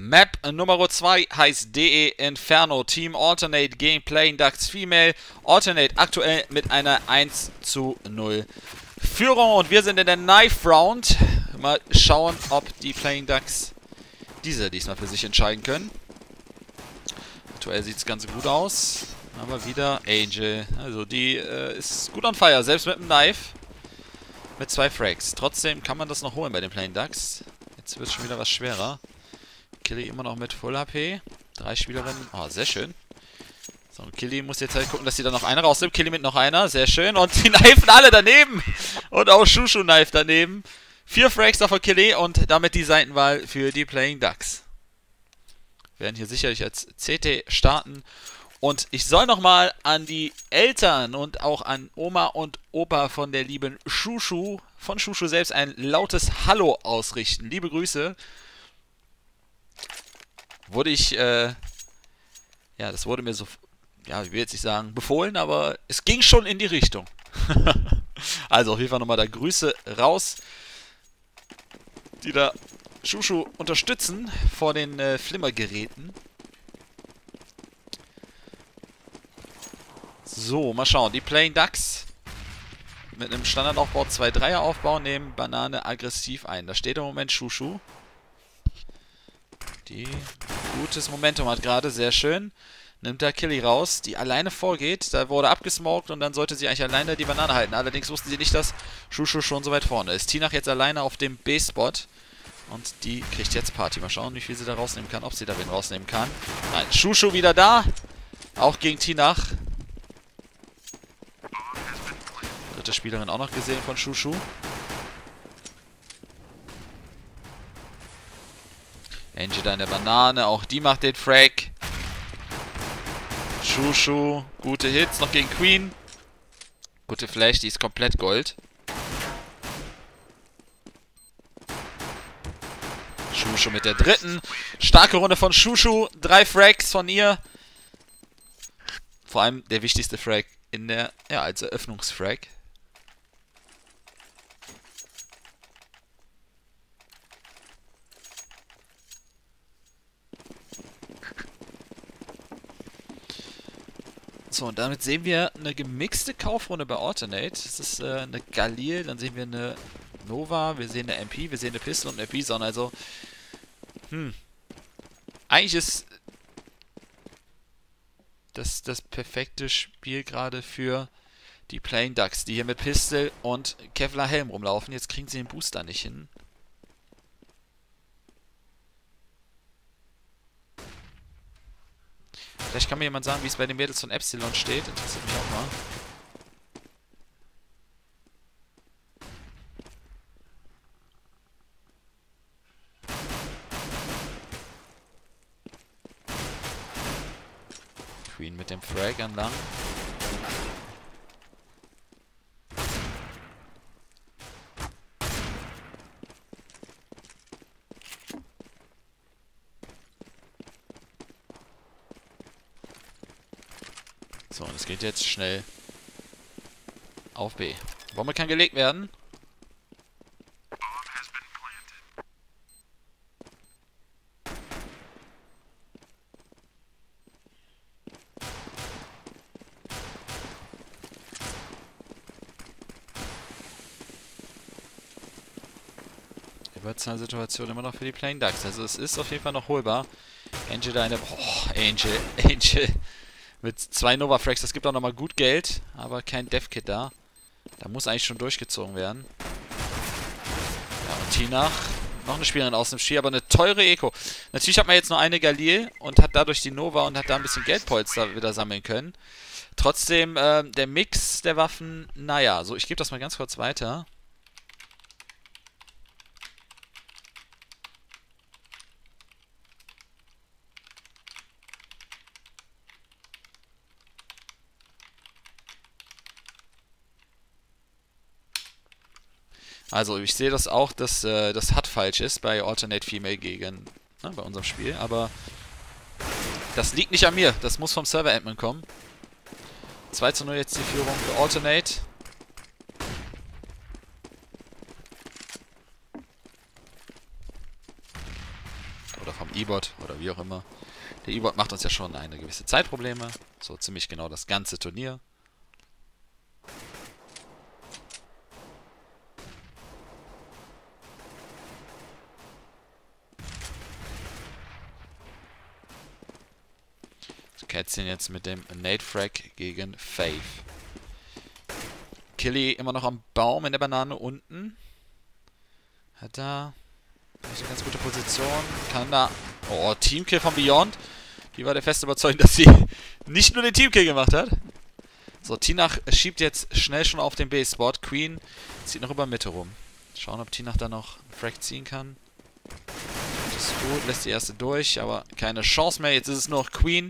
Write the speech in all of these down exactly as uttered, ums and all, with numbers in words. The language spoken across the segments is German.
Map Nummer zwei heißt D E Inferno. Team Alternate gegen Playing Ducks Female. Alternate aktuell mit einer eins zu null Führung. Und wir sind in der Knife Round. Mal schauen, ob die Playing Ducks diese diesmal für sich entscheiden können. Aktuell sieht es ganz gut aus. Aber wieder Angel. Also die äh, ist gut on fire, selbst mit dem Knife. Mit zwei Frags. Trotzdem kann man das noch holen bei den Playing Ducks. Jetzt wird es schon wieder was schwerer. Killy immer noch mit Full H P. Drei Spielerinnen. Oh, sehr schön. So, und Killy muss jetzt halt gucken, dass sie da noch eine rausnimmt. Killy mit noch einer. Sehr schön. Und die knifen alle daneben. Und auch Shushu knife daneben. Vier Frags da von Killy und damit die Seitenwahl für die Playing Ducks. Wir werden hier sicherlich als C T starten. Und ich soll nochmal an die Eltern und auch an Oma und Opa von der lieben Shushu, von Shushu selbst, ein lautes Hallo ausrichten. Liebe Grüße. Wurde ich, äh, ja, das wurde mir so, ja, ich will jetzt nicht sagen befohlen, aber es ging schon in die Richtung. Also auf jeden Fall nochmal da Grüße raus, die da Shushu unterstützen vor den äh, Flimmergeräten. So, mal schauen. Die Playing Ducks mit einem Standardaufbau zwei Dreier Aufbau nehmen Banane aggressiv ein. Da steht im Moment Shushu. Die gutes Momentum hat gerade, sehr schön. Nimmt da Killy raus, die alleine vorgeht. Da wurde abgesmoked und dann sollte sie eigentlich alleine die Banane halten. Allerdings wussten sie nicht, dass Shushu schon so weit vorne ist. Tinach jetzt alleine auf dem B-Spot. Und die kriegt jetzt Party. Mal schauen, wie viel sie da rausnehmen kann. Ob sie da wen rausnehmen kann. Nein, Shushu wieder da. Auch gegen Tinach. Dritte Spielerin auch noch gesehen von Shushu. Angel da in der Banane, auch die macht den Frag. Shushu, gute Hits, noch gegen Queen. Gute Flash, die ist komplett Gold. Shushu mit der dritten. Starke Runde von Shushu, drei Frags von ihr. Vor allem der wichtigste Frag in der, ja, als Eröffnungsfrag. So, und damit sehen wir eine gemixte Kaufrunde bei Alternate. Das ist äh, eine Galil, dann sehen wir eine Nova, wir sehen eine M P, wir sehen eine Pistol und eine Bison. Also, hm. Eigentlich ist das das perfekte Spiel gerade für die Playing Ducks, die hier mit Pistol und Kevlar Helm rumlaufen. Jetzt kriegen sie den Booster nicht hin. Vielleicht kann mir jemand sagen, wie es bei den Mädels von Epsilon steht. Interessiert mich auch mal. Queen mit dem Frag entlang. So, und es geht jetzt schnell auf B. Bombe kann gelegt werden. Überzahlsituation immer noch für die Playing Ducks. Also es ist auf jeden Fall noch holbar. Angel da eine... Oh, Angel, Angel... Mit zwei Nova Frags, das gibt auch nochmal gut Geld, aber kein Dev Kit da. Da muss eigentlich schon durchgezogen werden. Ja, und Tinach, noch eine Spielerin aus dem Spiel, aber eine teure Eco. Natürlich hat man jetzt nur eine Galil und hat dadurch die Nova und hat da ein bisschen Geldpolster wieder sammeln können. Trotzdem, äh, der Mix der Waffen, naja, so, ich gebe das mal ganz kurz weiter. Also, ich sehe das auch, dass äh, das H U D falsch ist bei Alternate Female gegen, ne, bei unserem Spiel, aber das liegt nicht an mir, das muss vom Server-Admin kommen. zwei zu null jetzt die Führung für Alternate. Oder vom E-Bot oder wie auch immer. Der E-Bot macht uns ja schon eine gewisse Zeit Probleme. So ziemlich genau das ganze Turnier. Kätzchen jetzt mit dem Nade Frag gegen Faith. Killy immer noch am Baum in der Banane unten. Hat da eine ganz gute Position. Kann da... Oh, Teamkill von Beyond. Die war der feste Überzeugung, dass sie nicht nur den Teamkill gemacht hat. So, Tinach schiebt jetzt schnell schon auf den B-Spot. Queen zieht noch über Mitte rum. Schauen, ob Tinach da noch einen Frag ziehen kann. Das ist gut, lässt die erste durch, aber keine Chance mehr. Jetzt ist es nur noch Queen.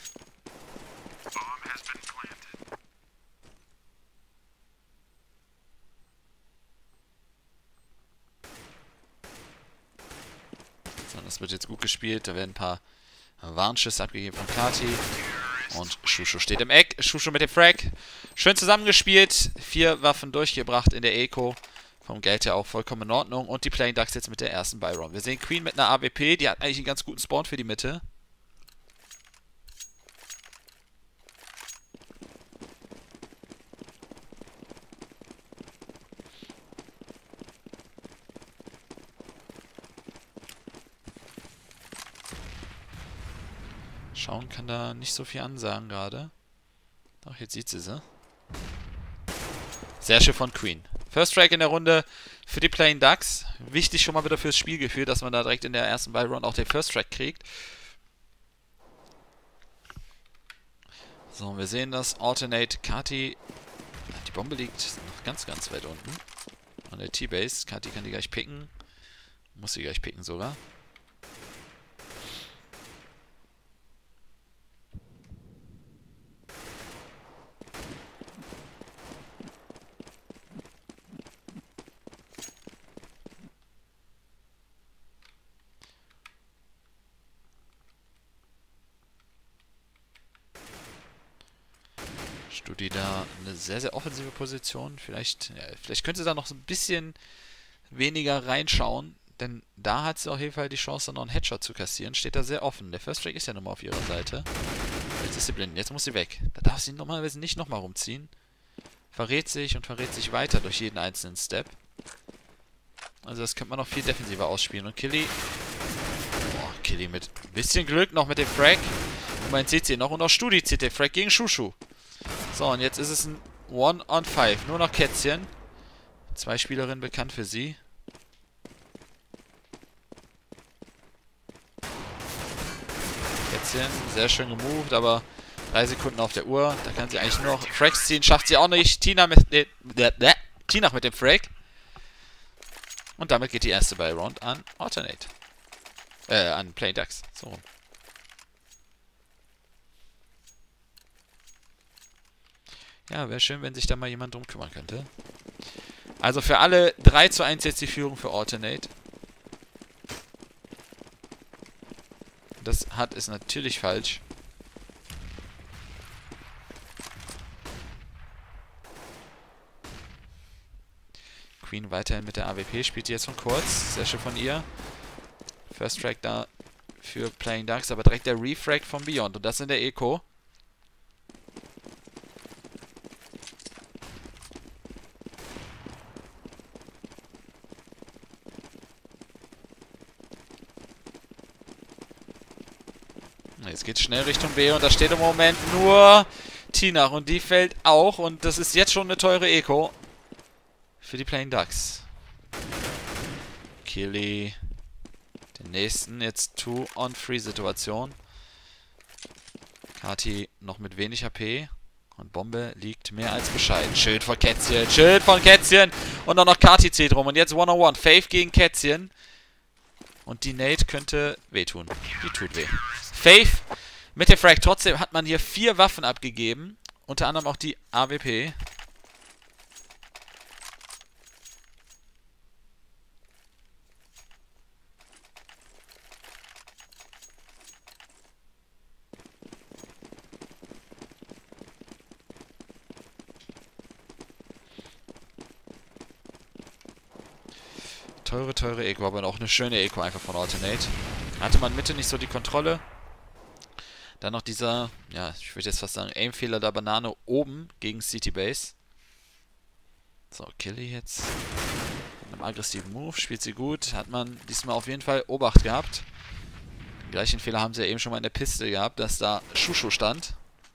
Das wird jetzt gut gespielt. Da werden ein paar Warnschüsse abgegeben von Kati. Und Shushu steht im Eck. Shushu mit dem Frag. Schön zusammengespielt. Vier Waffen durchgebracht in der Eco. Vom Geld her auch vollkommen in Ordnung. Und die Playing Ducks jetzt mit der ersten Byron. Wir sehen Queen mit einer A W P. Die hat eigentlich einen ganz guten Spawn für die Mitte. Schauen kann da nicht so viel ansagen gerade. Doch, jetzt sieht sie sie. Sehr schön von Queen. First Strike in der Runde für die Playing Ducks. Wichtig schon mal wieder fürs Spielgefühl, dass man da direkt in der ersten Buy-Round auch den First Strike kriegt. So, wir sehen das. Alternate. Kati. Die Bombe liegt noch ganz, ganz weit unten. An der T-Base. Kati kann die gleich picken. Muss sie gleich picken sogar. Studi da eine sehr, sehr offensive Position. Vielleicht, ja, vielleicht könnte sie da noch so ein bisschen weniger reinschauen, denn da hat sie auf jeden Fall die Chance, noch einen Headshot zu kassieren. Steht da sehr offen. Der First Strike ist ja nochmal auf ihrer Seite. Jetzt ist sie blind. Jetzt muss sie weg. Da darf sie normalerweise nicht nochmal rumziehen. Verrät sich und verrät sich weiter durch jeden einzelnen Step. Also das könnte man noch viel defensiver ausspielen. Und Killy... Boah, Killy mit ein bisschen Glück noch mit dem Frag. Und mein C C noch. Und auch Studi zieht den Frag gegen Shushu. So, und jetzt ist es ein one on five. Nur noch Kätzchen. Zwei Spielerinnen bekannt für sie. Kätzchen, sehr schön gemoved, aber drei Sekunden auf der Uhr. Da kann sie eigentlich nur noch Frags ziehen. Schafft sie auch nicht. Tina mit, äh, äh, Tina mit dem Frag. Und damit geht die erste Buy-Round an Alternate. Äh, an Playing Ducks. So rum. Ja, wäre schön, wenn sich da mal jemand drum kümmern könnte. Also für alle drei zu eins jetzt die Führung für Alternate. Das hat ist natürlich falsch. Queen weiterhin mit der A W P, spielt die jetzt von kurz. Sehr schön von ihr. First Strike da für Playing Ducks, aber direkt der Refrag von Beyond. Und das in der Eco. Jetzt geht es schnell Richtung B und da steht im Moment nur Tinach und die fällt auch und das ist jetzt schon eine teure Eco für die Playing Ducks. Killy, den nächsten, jetzt Two-on-Three-Situation. Kati noch mit wenig H P und Bombe liegt mehr als bescheiden. Schön von Kätzchen, schön von Kätzchen und dann noch Kati zieht rum und jetzt One-on-One, Faith gegen Kätzchen. Und die Nade könnte wehtun. Die tut weh. Faith mit dem Frag. Trotzdem hat man hier vier Waffen abgegeben. Unter anderem auch die A W P. Teure, teure Eco, aber auch eine schöne Eco einfach von Alternate. Hatte man Mitte nicht so die Kontrolle. Dann noch dieser, ja, ich würde jetzt fast sagen, Aim-Fehler der Banane oben gegen City Base. So, Killy jetzt mit einem aggressiven Move, spielt sie gut. Hat man diesmal auf jeden Fall Obacht gehabt. Den gleichen Fehler haben sie ja eben schon mal in der Piste gehabt, dass da Shushu stand.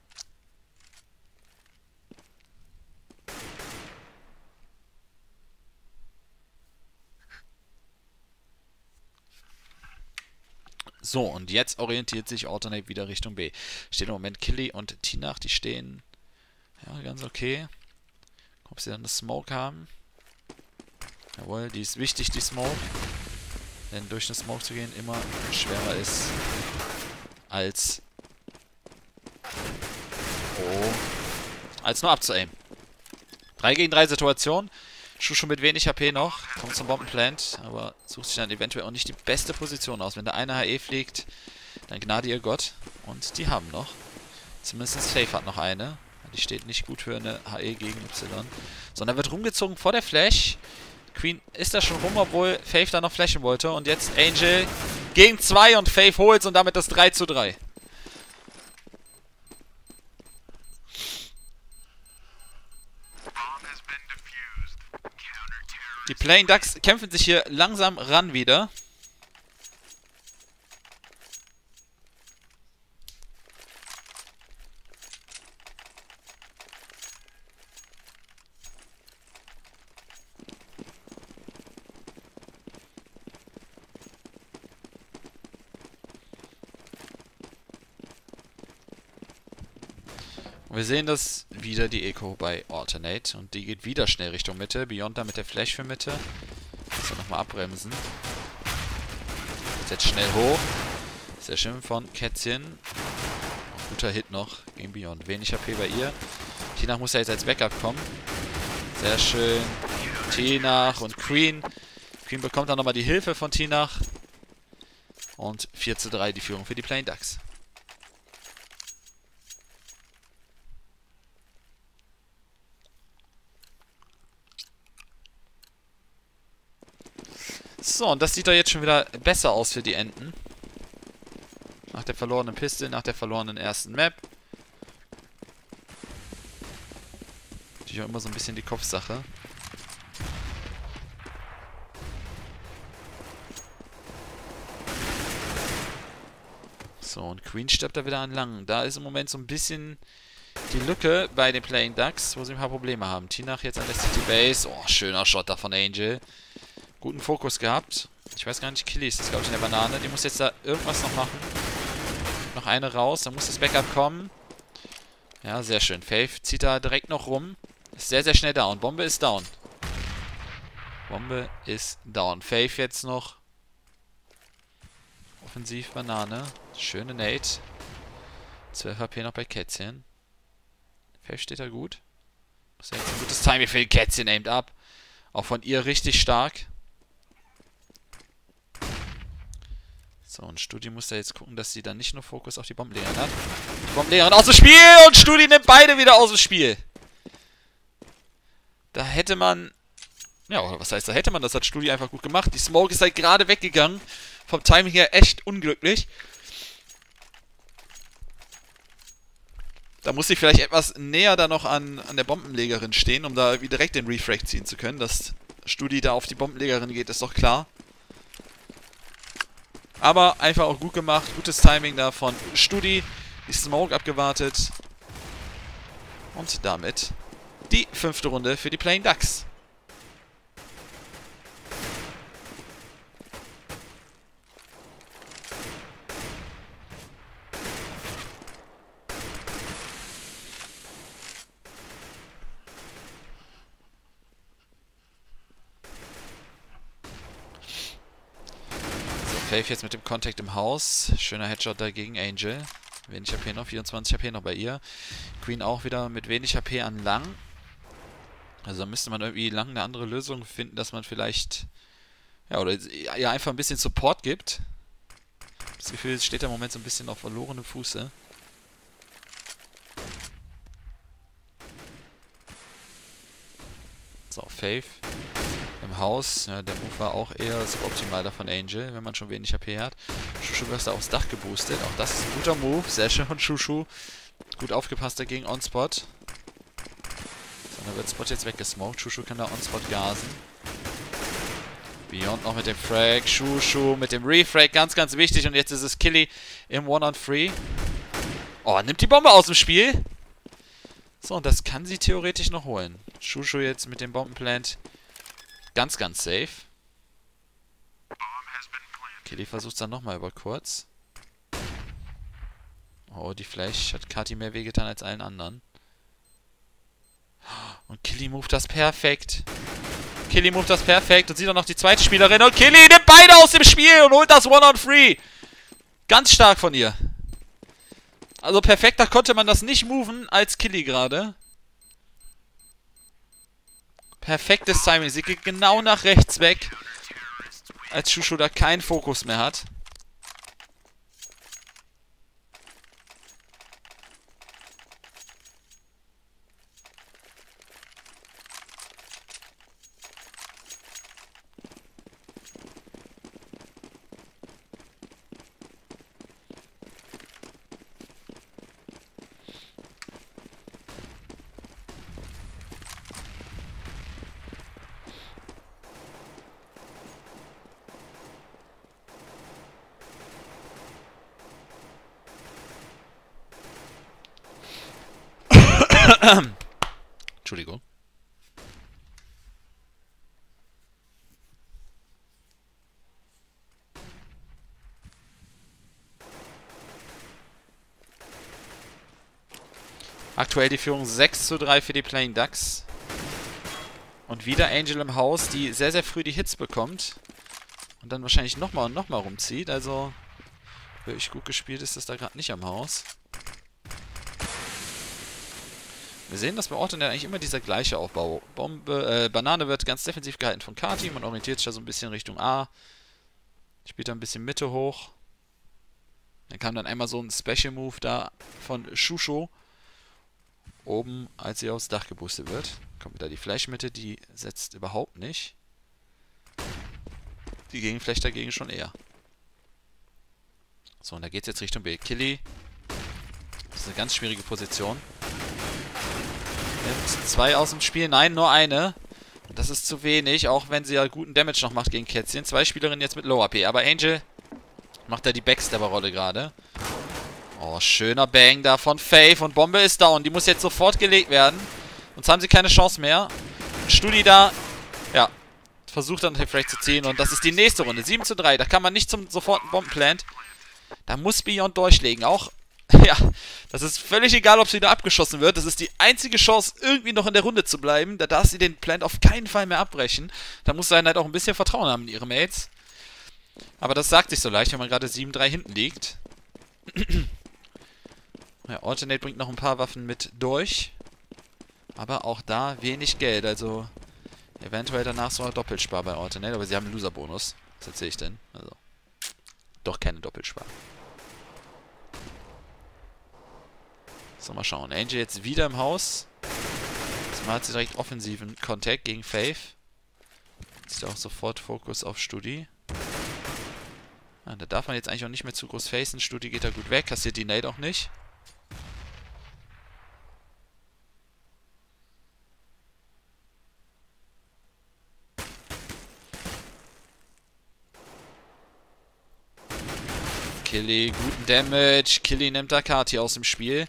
So, und jetzt orientiert sich Alternate wieder Richtung B. Steht im Moment Killy und Tinach, die stehen ja ganz okay. Ob sie dann eine Smoke haben. Jawohl, die ist wichtig, die Smoke. Denn durch eine Smoke zu gehen immer schwerer ist als oh, als nur abzuaimen. drei gegen drei Situation. Shushu mit wenig H P noch. Kommt zum Bombenplant. Aber sucht sich dann eventuell auch nicht die beste Position aus. Wenn der eine H E fliegt, dann gnade ihr Gott. Und die haben noch. Zumindest Faith hat noch eine. Die steht nicht gut für eine H E gegen Y. Sondern wird rumgezogen vor der Flash. Queen ist da schon rum, obwohl Faith da noch flashen wollte. Und jetzt Angel gegen zwei und Faith holt und damit das drei zu drei. Die Playing Ducks kämpfen sich hier langsam ran wieder. Und wir sehen das wieder die Echo bei Alternate. Und die geht wieder schnell Richtung Mitte. Beyond da mit der Flash für Mitte. Muss er nochmal abbremsen. Jetzt schnell hoch. Sehr schön von Kätzchen. Guter Hit noch gegen Beyond. Wenig H P bei ihr. Tinach muss ja jetzt als Backup kommen. Sehr schön. Tinach und Queen. Queen bekommt dann nochmal die Hilfe von Tinach. Und vier zu drei die Führung für die Playing Ducks. So, und das sieht doch jetzt schon wieder besser aus für die Enten. Nach der verlorenen Piste, nach der verlorenen ersten Map. Natürlich auch immer so ein bisschen die Kopfsache. So, und Queen stirbt da wieder an lang. Da ist im Moment so ein bisschen die Lücke bei den Playing Ducks, wo sie ein paar Probleme haben. Tinach jetzt an der City Base. Oh, schöner Shot da von Angel. Guten Fokus gehabt. Ich weiß gar nicht, Killy ist das, glaube ich, in der Banane. Die muss jetzt da irgendwas noch machen. Noch eine raus, dann muss das Backup kommen. Ja, sehr schön. Faith zieht da direkt noch rum. Ist sehr, sehr schnell down. Bombe ist down. Bombe ist down. Faith jetzt noch. Offensiv Banane. Schöne Nade. zwölf H P noch bei Kätzchen. Faith steht da gut. Ist ja jetzt ein gutes Timing für Kätzchen. Aimed ab. Auch von ihr richtig stark. So, und Studi muss da jetzt gucken, dass sie dann nicht nur Fokus auf die Bombenlegerin hat. Die Bombenlegerin aus dem Spiel und Studi nimmt beide wieder aus dem Spiel. Da hätte man... Ja, oder was heißt, da hätte man, das hat Studi einfach gut gemacht. Die Smoke ist halt gerade weggegangen. Vom Timing her echt unglücklich. Da muss ich vielleicht etwas näher da noch an, an der Bombenlegerin stehen, um da wie direkt den Refrag ziehen zu können. Dass Studi da auf die Bombenlegerin geht, ist doch klar. Aber einfach auch gut gemacht. Gutes Timing da von Studi. Die Smoke abgewartet. Und damit die fünfte Runde für die Playing Ducks. Faith jetzt mit dem Contact im Haus. Schöner Headshot da gegen Angel. Wenig H P noch, vierundzwanzig H P noch bei ihr. Queen auch wieder mit wenig H P an lang. Also da müsste man irgendwie lang eine andere Lösung finden, dass man vielleicht... Ja, oder ja einfach ein bisschen Support gibt. Das Gefühl, es steht da im Moment so ein bisschen auf verlorenem Fuße. So, Faith im Haus. Ja, der Move war auch eher suboptimal da von Angel, wenn man schon wenig H P hat. Shushu wird da aufs Dach geboostet. Auch das ist ein guter Move. Sehr schön von Shushu. Gut aufgepasst dagegen On-Spot. So, dann wird Spot jetzt weggesmoked. Shushu kann da On-Spot gasen. Beyond noch mit dem Frag. Shushu mit dem Refrag. Ganz, ganz wichtig. Und jetzt ist es Killy im One-on-Three. Oh, nimmt die Bombe aus dem Spiel. So, und das kann sie theoretisch noch holen. Shushu jetzt mit dem Bombenplant ganz, ganz safe. Killy versucht es dann nochmal über kurz. Oh, die Flash hat Kati mehr wehgetan als allen anderen. Und Killy moved das perfekt. Killy moved das perfekt und sieht auch noch die zweite Spielerin. Und Killy nimmt beide aus dem Spiel und holt das One-on-Three. Ganz stark von ihr. Also perfekter konnte man das nicht moven als Killy gerade. Perfektes Timing. Sie geht genau nach rechts weg. Als Shushu da keinen Fokus mehr hat. Entschuldigung. Aktuell die Führung sechs zu drei für die Playing Ducks. Und wieder Angel im Haus, die sehr, sehr früh die Hits bekommt. Und dann wahrscheinlich nochmal und nochmal rumzieht. Also, wirklich gut gespielt ist das da gerade nicht am Haus. Wir sehen, dass bei Orton ja eigentlich immer dieser gleiche Aufbau. Bombe, äh, Banane wird ganz defensiv gehalten von Kati. Man orientiert sich da so ein bisschen Richtung A. Spielt da ein bisschen Mitte hoch. Dann kam dann einmal so ein Special Move da von Shushu. Oben, als sie aufs Dach geboostet wird. Kommt wieder die Fleischmitte, die setzt überhaupt nicht. Die Gegenflash dagegen schon eher. So, und da geht es jetzt Richtung B. Killy. Das ist eine ganz schwierige Position. Nimmt zwei aus dem Spiel. Nein, nur eine. Und das ist zu wenig, auch wenn sie ja guten Damage noch macht gegen Kätzchen. Zwei Spielerinnen jetzt mit Low A P. Aber Angel macht da die Backstabber-Rolle gerade. Oh, schöner Bang da von Faith. Und Bombe ist down. Die muss jetzt sofort gelegt werden. Sonst haben sie keine Chance mehr. Studi da, ja, versucht dann Refrag zu ziehen. Und das ist die nächste Runde. sieben zu drei. Da kann man nicht zum sofortigen Bombenplant. Da muss Beyond durchlegen. Auch, ja, das ist völlig egal, ob sie da abgeschossen wird. Das ist die einzige Chance, irgendwie noch in der Runde zu bleiben. Da darf sie den Plant auf keinen Fall mehr abbrechen. Da muss sie halt auch ein bisschen Vertrauen haben in ihre Mates. Aber das sagt sich so leicht, wenn man gerade sieben drei hinten liegt. Ja, Alternate bringt noch ein paar Waffen mit durch. Aber auch da wenig Geld. Also eventuell danach so ein Doppelspar bei Alternate. Aber sie haben einen Loser-Bonus. Was erzähle ich denn? Also doch keine Doppelspar. So, mal schauen. Angel jetzt wieder im Haus. Diesmal hat sie direkt offensiven Kontakt gegen Faith. Jetzt auch sofort Fokus auf Studi. Ah, da darf man jetzt eigentlich auch nicht mehr zu groß facen. Studi geht da gut weg. Kassiert die Nade auch nicht. Killy, guten Damage. Killy nimmt da Kati aus dem Spiel.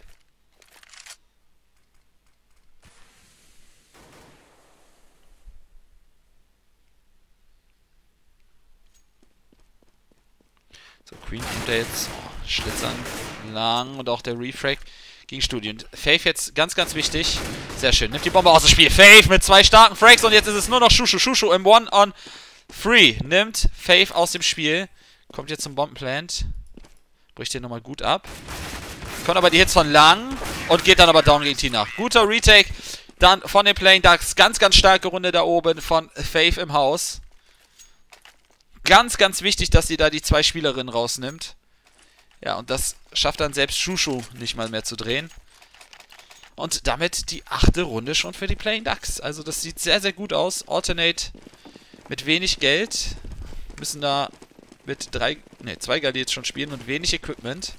So, Queen kommt da jetzt. Oh, Schlitzern lang und auch der Refrag gegen Studi. Und Faith jetzt ganz, ganz wichtig. Sehr schön. Nimmt die Bombe aus dem Spiel. Faith mit zwei starken Frags und jetzt ist es nur noch Shushu. Shushu im One-on-Three. Nimmt Faith aus dem Spiel. Kommt jetzt zum Bombenplant. Bricht den nochmal gut ab. Kommt aber die Hits von Lang und geht dann aber down gegen Tina. Guter Retake dann von den Playing Ducks. Ganz, ganz starke Runde da oben von Faith im Haus. Ganz, ganz wichtig, dass sie da die zwei Spielerinnen rausnimmt. Ja, und das schafft dann selbst Shushu nicht mal mehr zu drehen. Und damit die achte Runde schon für die Playing Ducks. Also das sieht sehr, sehr gut aus. Alternate mit wenig Geld. Müssen da mit drei, ne, zwei Galli jetzt schon spielen und wenig Equipment.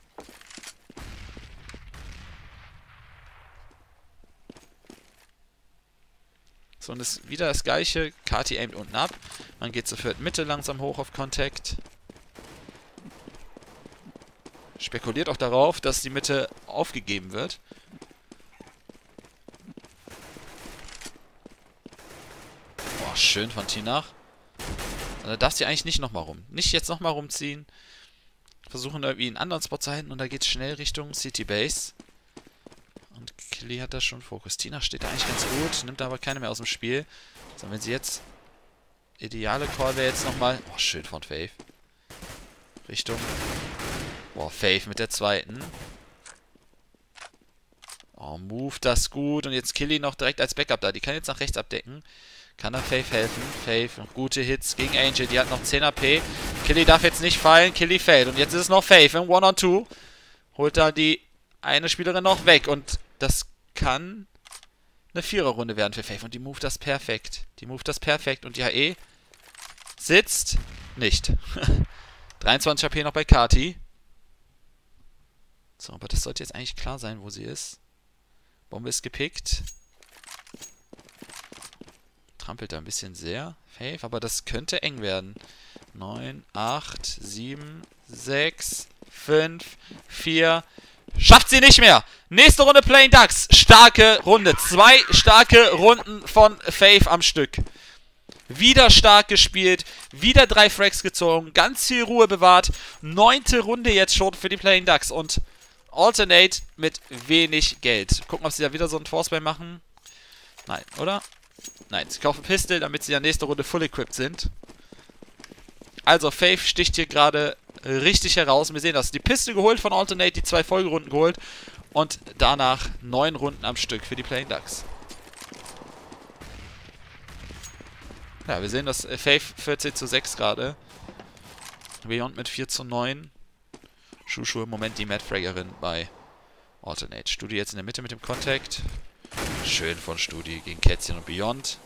So, und es ist wieder das gleiche. Kati aimt unten ab. Man geht zur vierten Mitte langsam hoch auf Contact. Spekuliert auch darauf, dass die Mitte aufgegeben wird. Boah, schön von Tinach. Da darf sie eigentlich nicht nochmal rum. Nicht jetzt nochmal rumziehen. Versuchen da irgendwie einen anderen Spot zu halten und da geht es schnell Richtung City Base. Und Killy hat da schon Fokus. Tinach steht da eigentlich ganz gut, nimmt aber keine mehr aus dem Spiel. So, wenn sie jetzt... Ideale Call wäre jetzt nochmal... Oh, schön von Faith. Richtung... Boah, Faith mit der zweiten. Oh, Move das gut. Und jetzt Killy noch direkt als Backup da. Die kann jetzt nach rechts abdecken. Kann da Faith helfen. Faith, noch gute Hits gegen Angel. Die hat noch zehn A P. Killy darf jetzt nicht fallen. Killy fällt. Und jetzt ist es noch Faith im one on two. Holt da die eine Spielerin noch weg. Und das kann eine Viererrunde werden für Faith. Und die move das perfekt. Die move das perfekt. Und die H E sitzt nicht. dreiundzwanzig A P noch bei Kati. So, aber das sollte jetzt eigentlich klar sein, wo sie ist. Bombe ist gepickt. Trampelt da ein bisschen sehr. Faith, aber das könnte eng werden. neun, acht, sieben, sechs, fünf, vier. Schafft sie nicht mehr. Nächste Runde Playing Ducks. Starke Runde. Zwei starke Runden von Faith am Stück. Wieder stark gespielt. Wieder drei Frags gezogen. Ganz viel Ruhe bewahrt. Neunte Runde jetzt schon für die Playing Ducks. Und Alternate mit wenig Geld. Gucken, ob sie da wieder so einen Forceplay machen. Nein, oder? Nein, sie kaufen Pistol, damit sie ja nächste Runde full equipped sind. Also, Faith sticht hier gerade richtig heraus. Wir sehen das. Die Pistol geholt von Alternate, die zwei Folgerunden geholt. Und danach neun Runden am Stück für die Playing Ducks. Ja, wir sehen das. Faith vierzehn zu sechs gerade. Beyond mit vier zu neun. Shushu im Moment die Mad-Fraggerin bei Alternate. Studi jetzt in der Mitte mit dem Contact. Schön von Studi gegen Kätzchen und Beyond.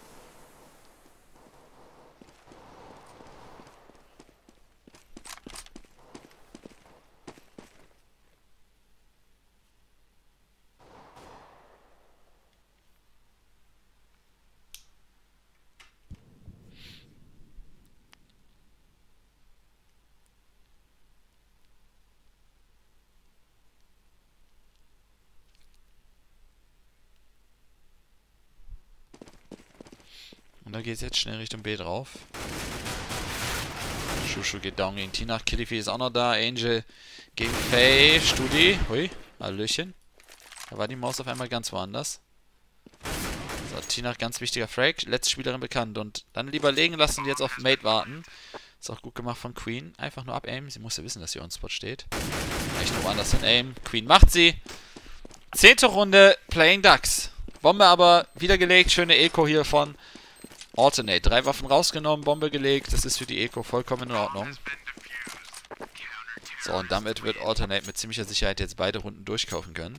Und da geht es jetzt schnell Richtung B drauf. Shushu geht down gegen Tinach. Killifi ist auch noch da. Angel gegen Faye. Studi. Hui. Hallöchen. Da war die Maus auf einmal ganz woanders. So, Tinach, ganz wichtiger Frag. Letzte Spielerin bekannt. Und dann lieber legen lassen und jetzt auf Mate warten. Ist auch gut gemacht von Queen. Einfach nur abaimen. Sie muss ja wissen, dass sie on Spot steht. Vielleicht noch woanders hin aimen. Queen macht sie. Zehnte Runde. Playing Ducks. Bombe aber wieder gelegt. Schöne Eco hier von Alternate. Drei Waffen rausgenommen, Bombe gelegt. Das ist für die Eco vollkommen in Ordnung. So, und damit wird Alternate mit ziemlicher Sicherheit jetzt beide Runden durchkaufen können.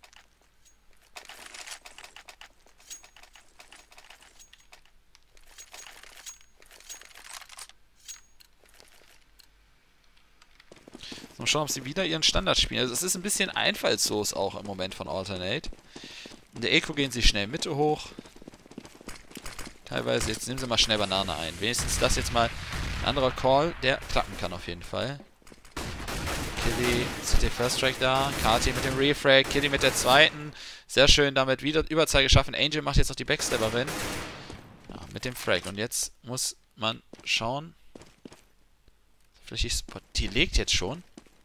Mal schauen, ob sie wieder ihren Standard spielen. Also es ist ein bisschen einfallslos auch im Moment von Alternate. In der Eco gehen sie schnell Mitte hoch. Teilweise, jetzt nehmen sie mal schnell Banane ein. Wenigstens das jetzt mal ein anderer Call, der klappen kann auf jeden Fall. Killy, C T First Strike da. Kati mit dem Refrag, Killy mit der zweiten. Sehr schön, damit wieder Überzahl geschaffen. Angel macht jetzt noch die Backstabberin. Ja, mit dem Frag. Und jetzt muss man schauen. Vielleicht ist die legt jetzt schon.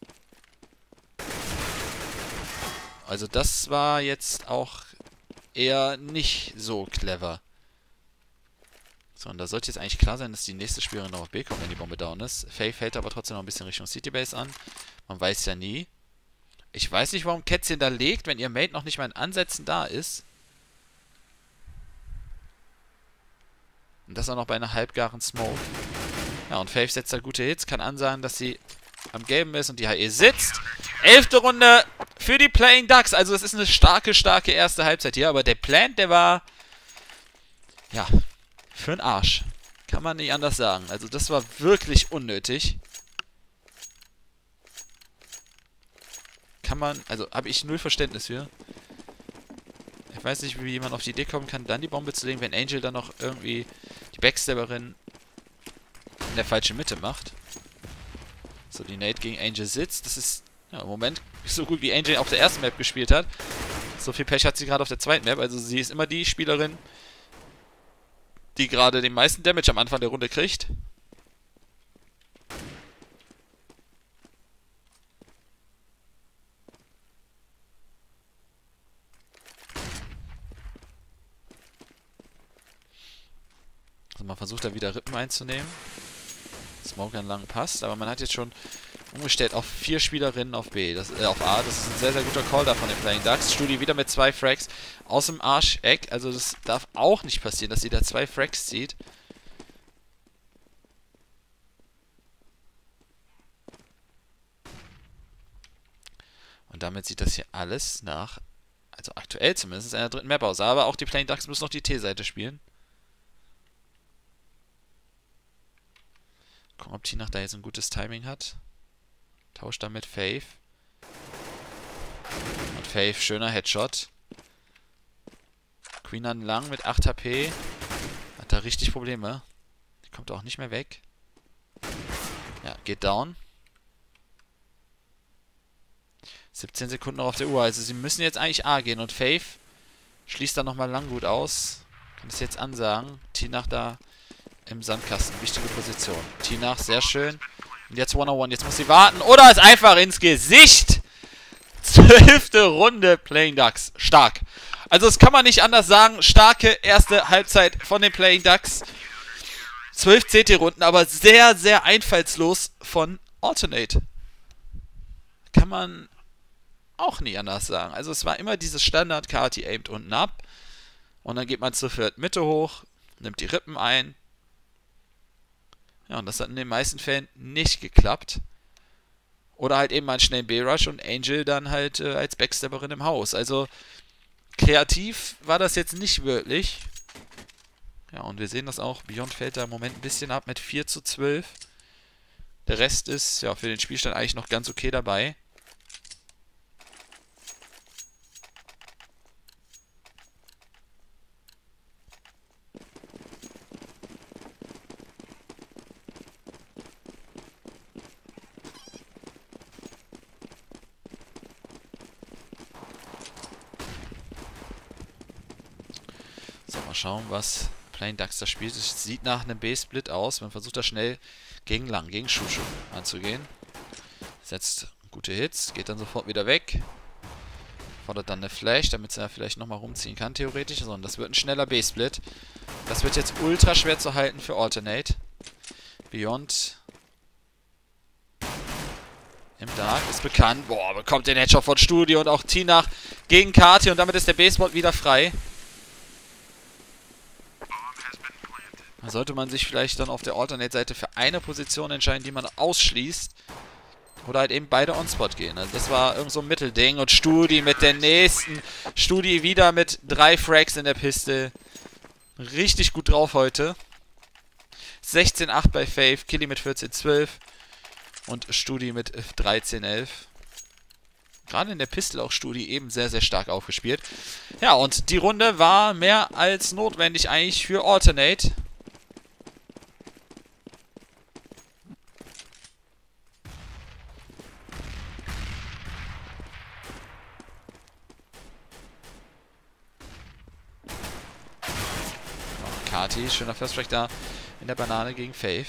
Also das war jetzt auch eher nicht so clever. So, und da sollte jetzt eigentlich klar sein, dass die nächste Spielerin noch auf B kommt, wenn die Bombe down ist. Faith fällt aber trotzdem noch ein bisschen Richtung City Base an. Man weiß ja nie. Ich weiß nicht, warum Kätzchen da legt, wenn ihr Mate noch nicht mal in Ansätzen da ist. Und das auch noch bei einer halbgaren Smoke. Ja, und Faith setzt da gute Hits, kann ansagen, dass sie am Gelben ist und die H E sitzt. Elfte Runde für die Playing Ducks. Also es ist eine starke, starke erste Halbzeit hier, aber der Plan, der war... Ja... Für den Arsch. Kann man nicht anders sagen. Also das war wirklich unnötig. Kann man, also habe ich null Verständnis für. Ich weiß nicht, wie man auf die Idee kommen kann, dann die Bombe zu legen, wenn Angel dann noch irgendwie die Backstabberin in der falschen Mitte macht. So, die Nate gegen Angel sitzt. Das ist ja, im Moment so gut, wie Angel auf der ersten Map gespielt hat. So viel Pech hat sie gerade auf der zweiten Map. Also sie ist immer die Spielerin, die gerade den meisten Damage am Anfang der Runde kriegt. Also man versucht da wieder Rippen einzunehmen. Smoke an lang passt, aber man hat jetzt schon umgestellt auf vier Spielerinnen auf B, das, äh, auf A. Das ist ein sehr, sehr guter Call da von den Playing Ducks. Studi wieder mit zwei Frags aus dem Arscheck. Also das darf auch nicht passieren, dass sie da zwei Frags zieht. Und damit sieht das hier alles nach, also aktuell zumindest, einer dritten Map aus. Aber auch die Playing Ducks müssen noch die T-Seite spielen. Gucken, ob Tinach da jetzt ein gutes Timing hat. Tauscht damit Faith. Und Faith, schöner Headshot. Queen an lang mit acht H P. Hat da richtig Probleme. Die kommt auch nicht mehr weg. Ja, geht down. siebzehn Sekunden noch auf der Uhr. Also sie müssen jetzt eigentlich A gehen. Und Faith schließt da nochmal lang gut aus. Kann es jetzt ansagen. Tinach da im Sandkasten. Wichtige Position. Tinach, sehr schön. Und jetzt one oh one. Jetzt muss sie warten. Oder ist einfach ins Gesicht. Zwölfte Runde Playing Ducks. Stark. Also das kann man nicht anders sagen. Starke erste Halbzeit von den Playing Ducks. zwölf C T-Runden, aber sehr, sehr einfallslos von Alternate. Kann man auch nie anders sagen. Also es war immer dieses Standard, Kati aimt unten ab. Und dann geht man zur vierten Mitte hoch, nimmt die Rippen ein. Ja, und das hat in den meisten Fällen nicht geklappt. Oder halt eben mal einen schnellen B-Rush und Angel dann halt äh, als Backstabberin im Haus. Also kreativ war das jetzt nicht wirklich. Ja, und wir sehen das auch. Beyond fällt da im Moment ein bisschen ab mit vier zu zwölf. Der Rest ist ja für den Spielstand eigentlich noch ganz okay dabei. So, mal schauen, was Playing Ducks da spielt. Es sieht nach einem B-Split aus. Man versucht da schnell gegen Lang, gegen Shushu anzugehen. Setzt gute Hits, geht dann sofort wieder weg. Fordert dann eine Flash, damit er vielleicht nochmal rumziehen kann, theoretisch. Sondern das wird ein schneller B-Split. Das wird jetzt ultra schwer zu halten für Alternate. Beyond im Dark ist bekannt. Boah, bekommt den Headshot von Studi und auch Tinach gegen Kati. Und damit ist der B-Spot wieder frei. Da sollte man sich vielleicht dann auf der Alternate-Seite für eine Position entscheiden, die man ausschließt. Oder halt eben beide On-Spot gehen. Also das war irgend so ein Mittelding. Und Studi mit der nächsten. Studi wieder mit drei Frags in der Piste. Richtig gut drauf heute. sechzehn acht bei Faith. Killy mit vierzehn zwölf. Und Studi mit dreizehn elf. Gerade in der Pistol auch Studi eben sehr, sehr stark aufgespielt. Ja, und die Runde war mehr als notwendig eigentlich für Alternate. Kati, schöner First Strike da in der Banane gegen Faith.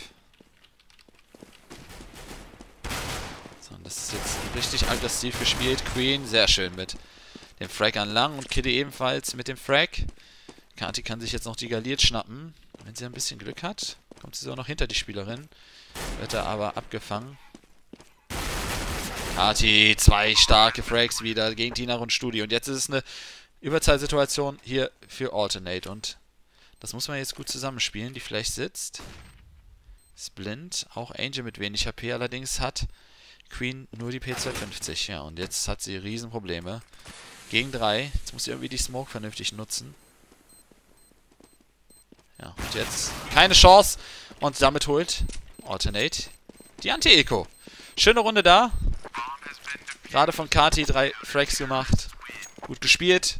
So, und das ist jetzt richtig aggressiv gespielt. Queen, sehr schön mit dem Frag an lang und Kiddy ebenfalls mit dem Frag. Kati kann sich jetzt noch die Galiert schnappen. Wenn sie ein bisschen Glück hat, kommt sie so noch hinter die Spielerin. Wird er aber abgefangen. Kati, zwei starke Frags wieder gegen Tinach und Studi. Und jetzt ist es eine Überzahlsituation hier für Alternate. Und das muss man jetzt gut zusammenspielen. Die Flash sitzt. Ist blind. Auch Angel mit wenig H P allerdings hat Queen nur die P zweihundertfünfzig. Ja, und jetzt hat sie Riesenprobleme. Gegen drei. Jetzt muss sie irgendwie die Smoke vernünftig nutzen. Ja, und jetzt keine Chance. Und damit holt Alternate die Anti-Eco. Schöne Runde da. Gerade von Kati drei Frags gemacht. Gut gespielt.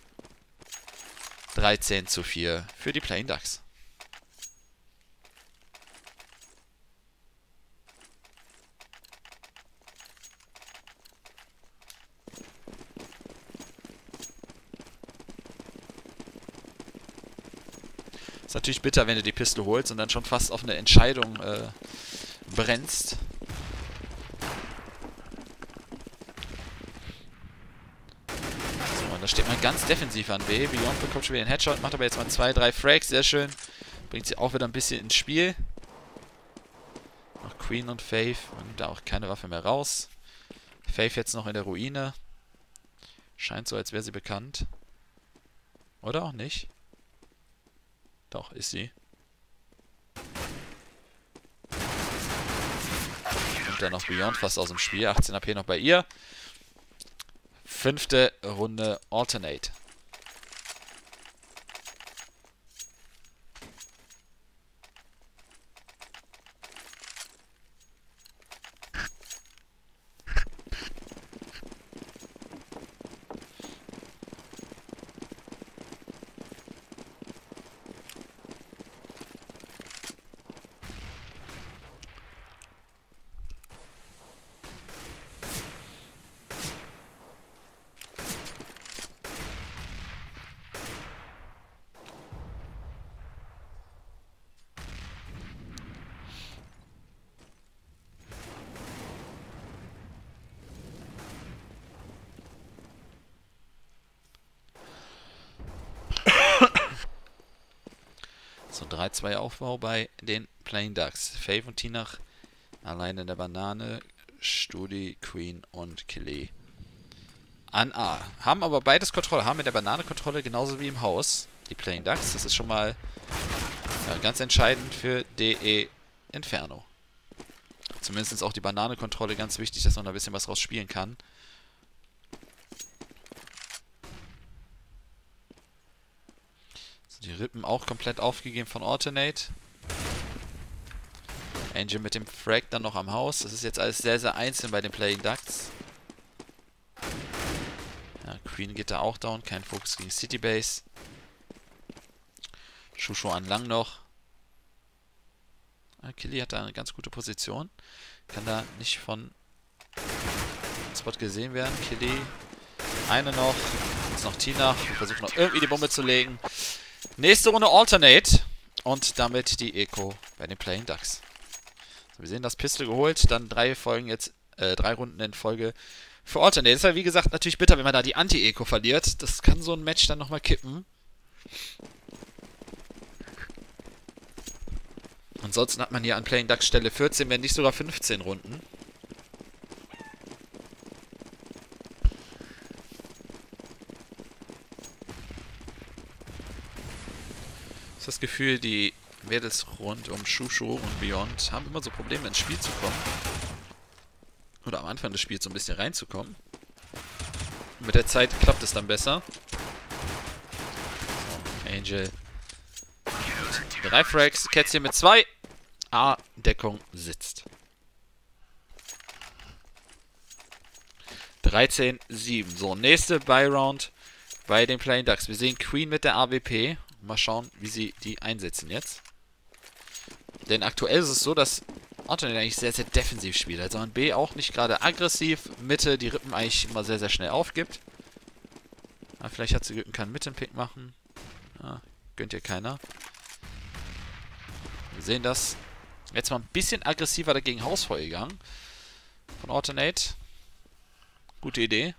dreizehn zu vier für die Playing Ducks. Ist natürlich bitter, wenn du die Piste holst und dann schon fast auf eine Entscheidung äh, brennst. So, und da steht man ganz defensiv an B. Beyond bekommt schon wieder einen Headshot, macht aber jetzt mal zwei, drei Frags, sehr schön. Bringt sie auch wieder ein bisschen ins Spiel. Noch Queen und Faith, man nimmt da auch keine Waffe mehr raus. Faith jetzt noch in der Ruine. Scheint so, als wäre sie bekannt. Oder auch nicht? Doch, ist sie. Und dann noch Beyond fast aus dem Spiel. achtzehn A P noch bei ihr. Fünfte Runde Alternate. So, drei zwei Aufbau bei den Playing Ducks. Faith und Tinach alleine in der Banane. Studi, Queen und Kelly an A. Haben aber beides Kontrolle. Haben mit der Banane Kontrolle genauso wie im Haus. Die Playing Ducks. Das ist schon mal ja, ganz entscheidend für D E Inferno. Zumindest ist auch die Banane Kontrolle ganz wichtig, dass man da ein bisschen was rausspielen kann. Die Rippen auch komplett aufgegeben von Alternate. Angel mit dem Frag dann noch am Haus. Das ist jetzt alles sehr, sehr einzeln bei den Playing Ducks. Ja, Queen geht da auch down. Kein Fokus gegen City Base. Shushu an lang noch. Ah, Killy hat da eine ganz gute Position. Kann da nicht von Spot gesehen werden. Killy. Eine noch. Jetzt noch Tina. Wir versuchen noch irgendwie die Bombe zu legen. Nächste Runde Alternate. Und damit die Eco bei den Playing Ducks. So, wir sehen das Pistol geholt. Dann drei Folgen jetzt, äh, drei Runden in Folge für Alternate. Ist ja wie gesagt natürlich bitter, wenn man da die Anti-Eco verliert. Das kann so ein Match dann nochmal kippen. Ansonsten hat man hier an Playing Ducks Stelle vierzehn, wenn nicht sogar fünfzehn Runden. Ich habe das Gefühl, die Mädels rund um Shushu und Beyond haben immer so Probleme ins Spiel zu kommen. Oder am Anfang des Spiels so ein bisschen reinzukommen. Und mit der Zeit klappt es dann besser. So, Angel. Mit drei Frags, Kätzchen mit zwei. A-Deckung sitzt. dreizehn sieben. So, nächste Buy-Round bei den Playing Ducks. Wir sehen Queen mit der A W P. Mal schauen, wie sie die einsetzen jetzt. Denn aktuell ist es so, dass Alternate eigentlich sehr, sehr defensiv spielt. Also an B auch nicht gerade aggressiv. Mitte die Rippen eigentlich immer sehr, sehr schnell aufgibt. Ja, vielleicht hat sie Glück und kann mit dem Pick machen. Ja, gönnt ihr keiner. Wir sehen das. Jetzt mal ein bisschen aggressiver dagegen Hausfeuer gegangen. Von Alternate. Gute Idee.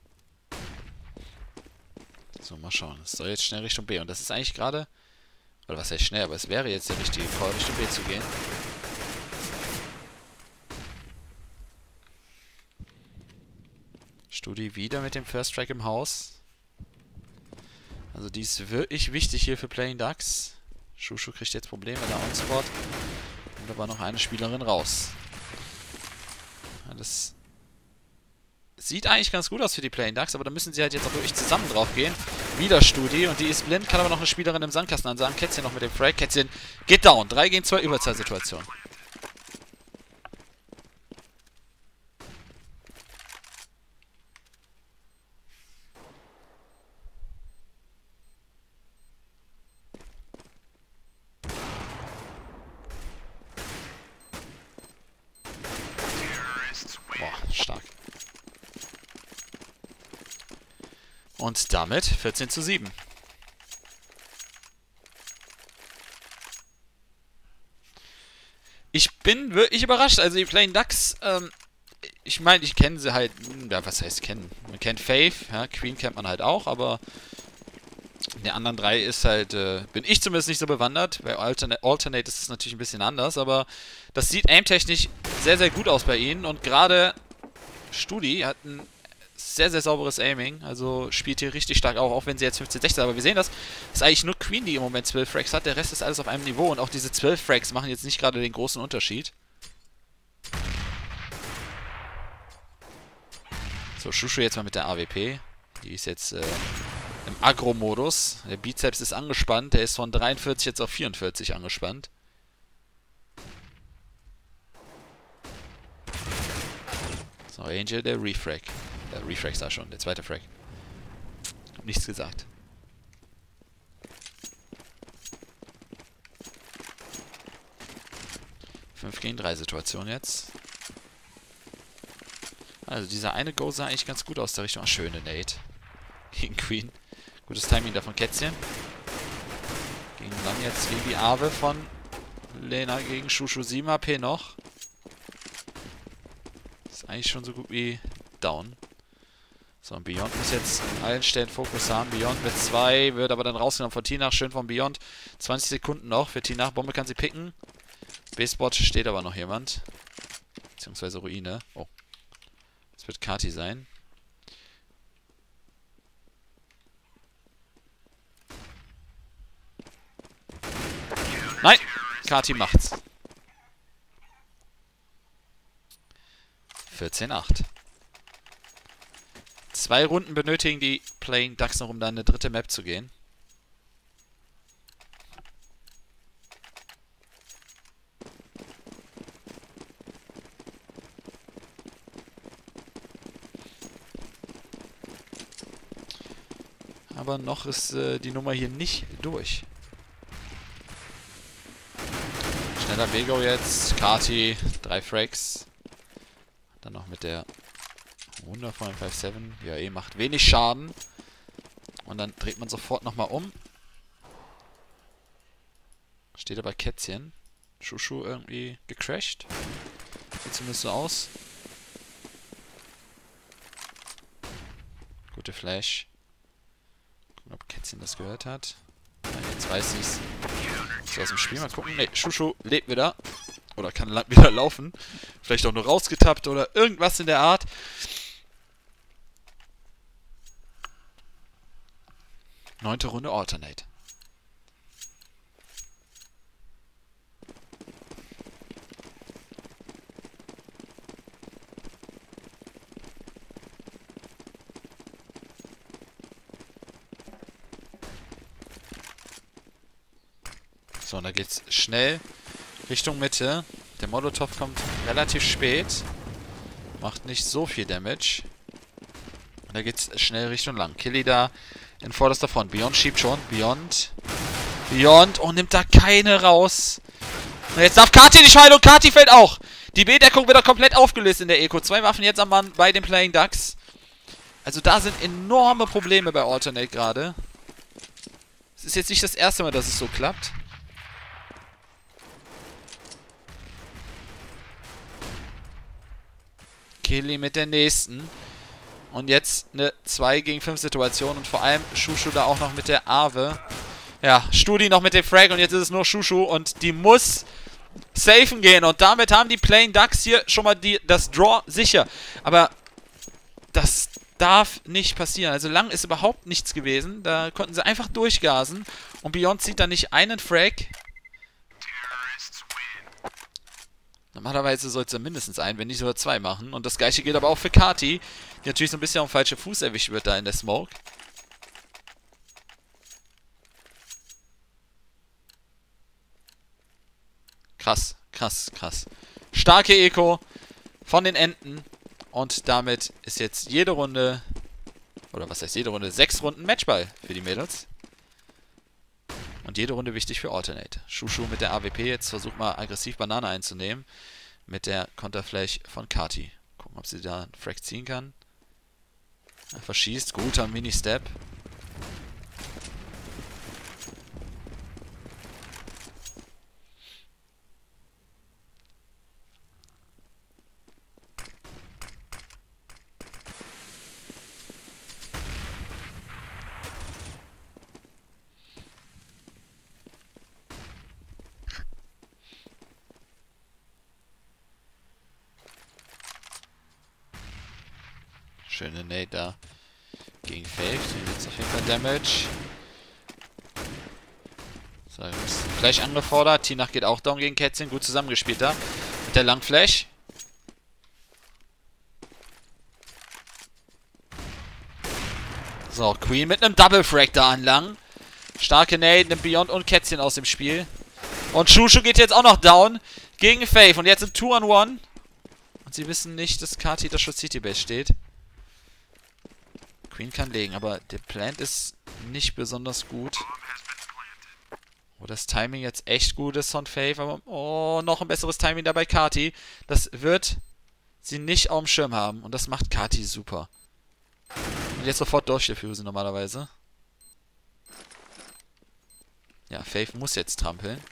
So, mal schauen. Es soll jetzt schnell Richtung B. Und das ist eigentlich gerade Oder was heißt schnell, aber es wäre jetzt der richtige Call, Richtung B zu gehen. Studi wieder mit dem First Strike im Haus. Also die ist wirklich wichtig hier für Playing Ducks. Shushu kriegt jetzt Probleme in der On-Spot. Und da war noch eine Spielerin raus. Ja, das sieht eigentlich ganz gut aus für die Playing Ducks, aber da müssen sie halt jetzt auch wirklich zusammen drauf gehen. Wieder Studi und die ist blind, kann aber noch eine Spielerin im Sandkasten ansagen. Kätzchen noch mit dem Frag. Kätzchen geht down. drei gegen zwei Überzahlsituation. Boah, stark. Und damit vierzehn zu sieben. Ich bin wirklich überrascht. Also die Playing Ducks, ähm, ich meine, ich kenne sie halt, ja, was heißt kennen? Man kennt Faith, ja, Queen kennt man halt auch, aber in den anderen drei ist halt, äh, bin ich zumindest nicht so bewandert. Bei Alternate, Alternate ist es natürlich ein bisschen anders, aber das sieht aimtechnisch sehr, sehr gut aus bei ihnen und gerade Studi hat ein sehr, sehr sauberes Aiming, also spielt hier richtig stark auch, auch wenn sie jetzt fünfzehn sechzehn, aber wir sehen das, ist eigentlich nur Queen, die im Moment zwölf Frags hat, der Rest ist alles auf einem Niveau und auch diese zwölf Frags machen jetzt nicht gerade den großen Unterschied. So, Shushu jetzt mal mit der A W P, die ist jetzt äh, im Agro-Modus, der Bizeps ist angespannt, der ist von dreiundvierzig jetzt auf vierundvierzig angespannt. So, Angel, der Refrag. Der Refrag da schon, der zweite Frag. Hab nichts gesagt. fünf gegen drei Situation jetzt. Also dieser eine Go sah eigentlich ganz gut aus der Richtung. Ach, schöne Nate. Gegen Queen. Gutes Timing da von Kätzchen. Gegen dann jetzt gegen die Ave von Lena gegen Shushu. sieben H P noch. Ist eigentlich schon so gut wie down. So, und Beyond muss jetzt an allen Stellen Fokus haben. Beyond mit zwei, wird aber dann rausgenommen von Tinach. Schön von Beyond. zwanzig Sekunden noch für Tinach. Bombe kann sie picken. B-Spot steht aber noch jemand. Beziehungsweise Ruine. Oh. Das wird Kati sein. Nein! Kati macht's. vierzehn acht. Zwei Runden benötigen die Playing Ducks noch, um dann eine dritte Map zu gehen. Aber noch ist äh, die Nummer hier nicht durch. Schneller Bego jetzt. Kati, drei Frags. Dann noch mit der Wunder von fünf sieben. Ja, eh, macht wenig Schaden. Und dann dreht man sofort nochmal um. Steht aber Kätzchen. Shushu irgendwie gecrashed. Sieht zumindest so aus. Gute Flash. Gucken, ob Kätzchen das gehört hat. Nein, jetzt weiß ich's. Ist aus dem Spiel. Mal gucken. Ne, Shushu lebt wieder. Oder kann wieder laufen. Vielleicht auch nur rausgetappt oder irgendwas in der Art. Neunte Runde Alternate. So, und da geht's schnell Richtung Mitte. Der Molotov kommt relativ spät. Macht nicht so viel Damage. Und da geht's schnell Richtung lang. Killy da in vorderster Front. Beyond schiebt schon. Beyond. Beyond. Oh, nimmt da keine raus. Und jetzt darf Kati die Scheidung. Kati fällt auch. Die B-Deckung wird komplett aufgelöst in der Eco. Zwei Waffen jetzt am Mann bei den Playing Ducks. Also da sind enorme Probleme bei Alternate gerade. Es ist jetzt nicht das erste Mal, dass es so klappt. Killy mit der nächsten. Und jetzt eine zwei gegen fünf Situation und vor allem Shushu da auch noch mit der Ave. Ja, Studi noch mit dem Frag und jetzt ist es nur Shushu und die muss safen gehen. Und damit haben die Playing Ducks hier schon mal die, das Draw sicher. Aber das darf nicht passieren. Also lang ist überhaupt nichts gewesen. Da konnten sie einfach durchgasen. Und Beyond zieht da nicht einen Frag. Normalerweise sollte er mindestens einen, wenn nicht sogar zwei machen. Und das gleiche gilt aber auch für Kati, die natürlich so ein bisschen auf dem falschen Fuß erwischt wird da in der Smoke. Krass, krass, krass. Starke Eco von den Enten. Und damit ist jetzt jede Runde, oder was heißt jede Runde, sechs Runden Matchball für die Mädels. Und jede Runde wichtig für Alternate. Shushu mit der A W P jetzt versucht mal aggressiv Banane einzunehmen. Mit der Konterflash von Kati. Gucken, ob sie da einen Frag ziehen kann. Er verschießt. Guter Mini-Step. Schöne Nade da gegen Faith. Die jetzt auf jeden Fall Damage. So, Flash angefordert. Tinach geht auch down gegen Kätzchen. Gut zusammengespielt da. Mit der Langflash. So, Queen mit einem Double Frag da anlang. Starke Nade, nimmt Beyond und Kätzchen aus dem Spiel. Und Shushu geht jetzt auch noch down gegen Faith. Und jetzt ein two on one. Und sie wissen nicht, dass Kati da schon City Base steht. Queen kann legen, aber der Plant ist nicht besonders gut. Wo das Timing jetzt echt gut ist von Faith, aber oh, noch ein besseres Timing da bei Kati. Das wird sie nicht auf dem Schirm haben und das macht Kati super. Und jetzt sofort durchdiffusen normalerweise. Ja, Faith muss jetzt trampeln.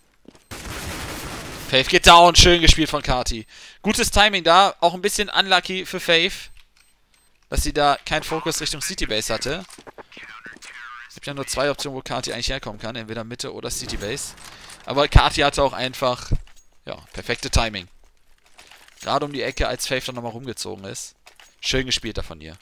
Faith geht down, schön gespielt von Kati. Gutes Timing da, auch ein bisschen unlucky für Faith, dass sie da keinen Fokus Richtung City Base hatte. Es gibt ja nur zwei Optionen, wo Kati eigentlich herkommen kann. Entweder Mitte oder City Base. Aber Kati hatte auch einfach, ja, perfekte Timing. Gerade um die Ecke, als Faith dann nochmal rumgezogen ist. Schön gespielt da von ihr.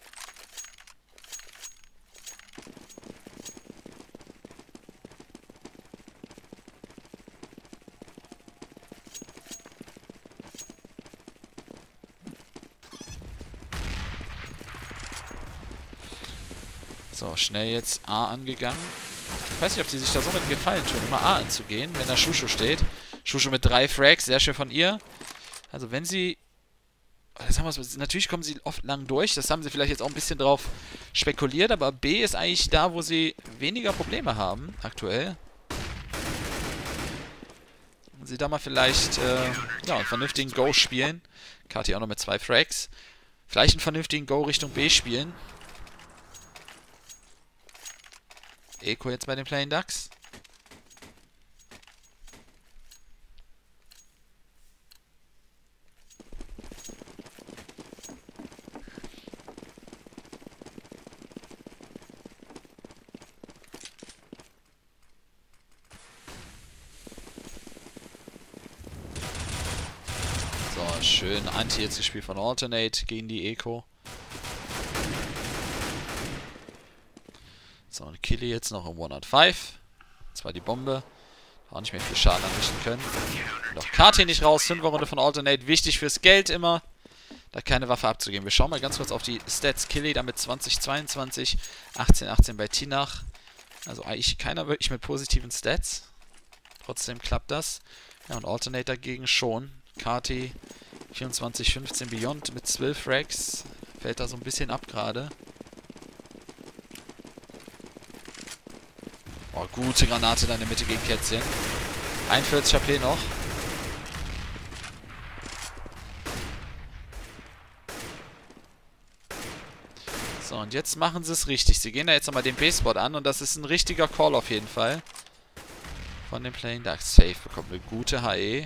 So, schnell jetzt A angegangen. Ich weiß nicht, ob die sich da so mit Gefallen tun, immer A anzugehen, wenn da Shushu steht. Shushu mit drei Frags, sehr schön von ihr. Also wenn sie... Das haben wir, natürlich kommen sie oft lang durch, das haben sie vielleicht jetzt auch ein bisschen drauf spekuliert, aber B ist eigentlich da, wo sie weniger Probleme haben, aktuell. Wenn sie da mal vielleicht äh, ja, einen vernünftigen Go spielen. Kati auch noch mit zwei Frags. Vielleicht einen vernünftigen Go Richtung B spielen. Eco jetzt bei den Playing Ducks. So, schön Anti jetzt gespielt von Alternate gegen die Eco. So, und Killy jetzt noch im one on five. Das war die Bombe. Auch nicht mehr viel Schaden anrichten können. Und auch Kati nicht raus. Fünfer-Runde von Alternate. Wichtig fürs Geld immer, da keine Waffe abzugeben. Wir schauen mal ganz kurz auf die Stats. Killy damit zwanzig zweiundzwanzig. achtzehn achtzehn bei Tinach. Also eigentlich keiner wirklich mit positiven Stats. Trotzdem klappt das. Ja, und Alternate dagegen schon. Kati vierundzwanzig fünfzehn Beyond mit zwölf Frags. Fällt da so ein bisschen ab gerade. Oh, gute Granate da in der Mitte gegen Kätzchen. einundvierzig H P noch. So, und jetzt machen sie es richtig. Sie gehen da jetzt nochmal den B-Spot an und das ist ein richtiger Call auf jeden Fall. Von den Playing Ducks. Safe bekommt eine gute H E.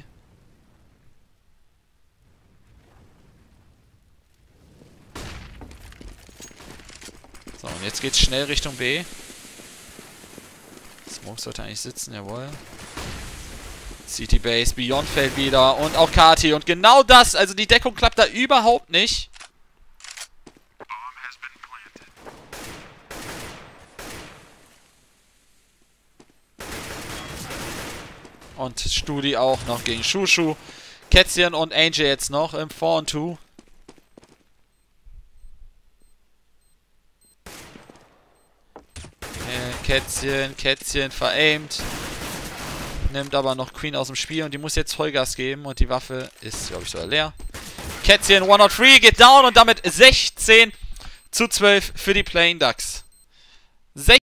So, und jetzt geht's schnell Richtung B. Smoke sollte eigentlich sitzen, jawohl. City Base, Beyond fällt wieder und auch Kati. Und genau das, also die Deckung klappt da überhaupt nicht. Und Studi auch noch gegen Shushu. Kätzchen und Angel jetzt noch im vier und zwei. Äh, Kätzchen, Kätzchen veraimt. Nimmt aber noch Queen aus dem Spiel und die muss jetzt Vollgas geben. Und die Waffe ist, glaube ich, sogar leer. Kätzchen one oh drei geht down und damit sechzehn zu zwölf für die Playing Ducks.